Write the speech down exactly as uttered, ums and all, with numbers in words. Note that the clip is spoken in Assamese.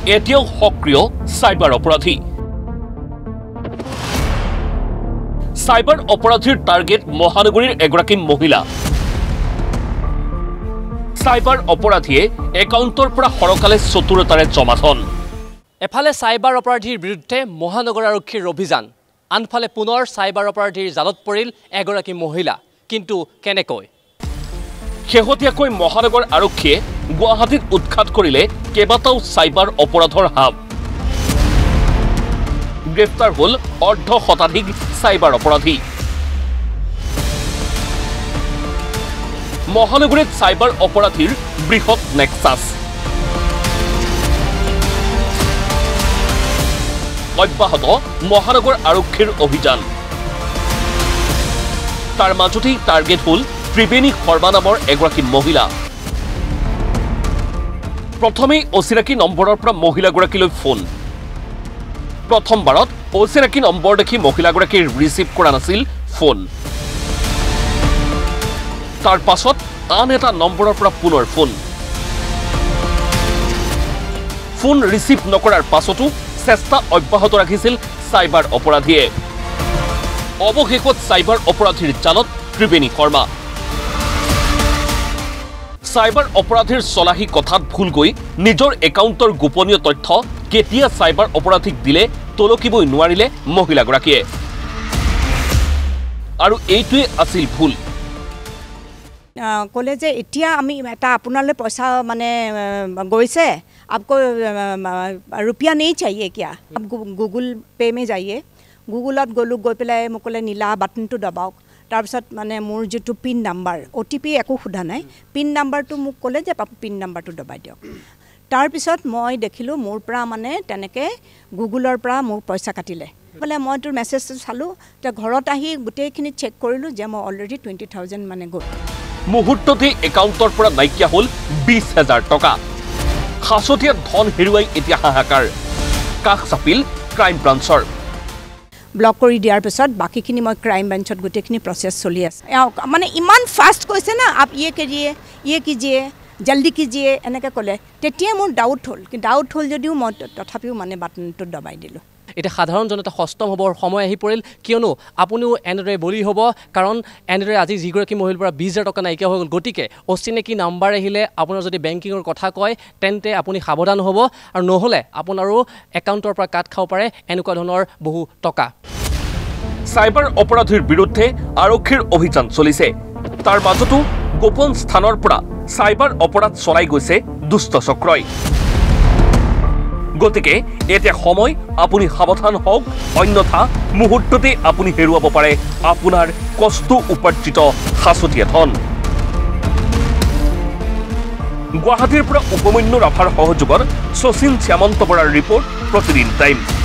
এতিয়াও সক্ৰিয় সাইবাৰ অপৰাধী সাইবাৰ অপৰাধীৰ টাৰ্গেট মহানগৰীৰ এগৰাকী মহিলা সাইবাৰ অপৰাধীয়ে একাউণ্টৰ পৰা সৰকালে চতুৰতাৰে জমাধন এফালে সাইবাৰ অপৰাধীৰ বিৰুদ্ধে মহানগৰ আৰক্ষীৰ অভিযান আনফালে পুনৰ সাইবাৰ অপৰাধীৰ জালত পৰিল এগৰাকী মহিলা কিন্তু কেনেকৈ শেহতীয়াকৈ মহানগৰ আৰক্ষীয়ে গুৱাহাটীত উৎখাত কৰিলে কেইবাটাও সাইবাৰ অপৰাধৰ হাব গ্ৰেপ্তাৰ হল অৰ্ধ শতাধিক সাইবাৰ অপৰাধী মহানগৰীত সাইবাৰ অপৰাধীৰ বৃহৎ নেক্সাস অব্যাহত মহানগৰ আৰক্ষীৰ অভিযান তাৰ মাজতেই টাৰ্গেট হল ত্ৰিবেণী শৰ্মা নামৰ এগৰাকী মহিলা প্ৰথমেই অচিনাকি নম্বৰৰ পৰা মহিলাগৰাকীলৈ ফোন প্ৰথমবাৰত অচিনাকি নম্বৰ দেখি মহিলাগৰাকীৰ ৰিচিভ কৰা নাছিল ফোন তাৰ পাছত আন এটা নম্বৰৰ পৰা পুনৰ ফোন ফোন ৰিচিভ নকৰাৰ পাছতো চেষ্টা অব্যাহত ৰাখিছিল সাইবাৰ অপৰাধীয়ে অৱশেষত সাইবাৰ অপৰাধীৰ জালত ত্ৰিবেণী শৰ্মা সাইবাৰ অপৰাধীৰ চলাহী কথাত ভুল গৈ নিজৰ একাউণ্টৰ গোপনীয় তথ্য কেতিয়া সাইবাৰ অপৰাধীক দিলে তলকিবই নোৱাৰিলে মহিলাগৰাকীয়ে আৰু এইটোৱে আছিল ভুল কলে যে এতিয়া আমি এটা আপোনালৈ পইচা মানে গৈছে आपको रुपया नहीं चाहिए क्या आप गूगल पे में जाइए गूगलत गलु गई पे मोक नीला बाटन तो दबाওক তাৰপিছত মানে মোৰ যেটো পিন নাম্বাৰ ওটিপি একো খুদা নাই পিন নাম্বাৰটো মোক কলে যে পিন নাম্বাৰটো দবাই দিয়ক তাৰপিছত মই দেখিলো মোৰ পৰা মানে তেনেকে গুগলৰ পৰা মোৰ পইচা কাটিলে বলে মই তোৰ মেছেজ চালো তে ঘৰত আহি গুটেইখিনি চেক কৰিলো যে মই অলৰেডি টুৱেণ্টি থাউজেণ্ড মানে গল মুহূৰ্ততে একাউণ্টৰ পৰা নাইকিয়া হল বিশ হাজাৰ টকা খাসতীয়া ধন হেৰুৱাই এতিয়া হাহাকাৰ কাষ চাপিল ক্ৰাইম ব্ৰাঞ্চৰ ব্লক কৰি দিয়াৰ পিছত বাকিখিনি মই ক্ৰাইম ব্ৰাঞ্চত গুটেইখিনি প্ৰসেস চলি আছে মানে ইমান ফাষ্ট কৈছে না আপ ইয়ে করিয়ে ইয়ে কিজিয়ে জলদি কিজিয়ে এনেকে কলে তেতিয়া মোৰ ডাউট হল কি ডাউট হল যদিও মই তথাপিও মানে বাটনটো দবাই দিলো এটা সাধাৰণ জনতা হস্তম হবৰ সময় আহি পৰিল কিয়নো আপুনিও এনেদৰে বলি হ'ব কাৰণ এনেদৰে আজি যিগৰাকী মহিলাৰ পৰা বিশ হাজাৰ টকা নাইকিয়া হৈ গ'ল গতিকে অচিনাকি নাম্বাৰ আহিলে আপোনাৰ যদি বেংকিঙৰ কথা কয় তেন্তে আপুনি সাৱধান হ'ব আৰু নহলে আপোনাৰো একাউণ্টৰ পৰা কাট খাব পাৰে এনেকুৱা ধৰণৰ বহু টকা সাইবাৰ অপৰাধীৰ বিৰুদ্ধে আৰক্ষীৰ অভিযান চলিছে তাৰ মাজতো গোপন স্থানৰ পৰা সাইবাৰ অপৰাধ চলাই গৈছে দুষ্ট চক্ৰই গতিকে এতিয়া সময় আপুনি সাৱধান হওক অন্যথা মুহূৰ্ততে আপুনি হেৰুৱাব পাৰে আপোনাৰ কষ্ট উপাৰ্জিত খাসতীয়া ধন গুৱাহাটীৰ পৰা উপমন্যু ৰাভাৰ সহযোগত শচীন শ্যামন্ত বৰাৰ ৰিপৰ্ট প্ৰতিদিন টাইম।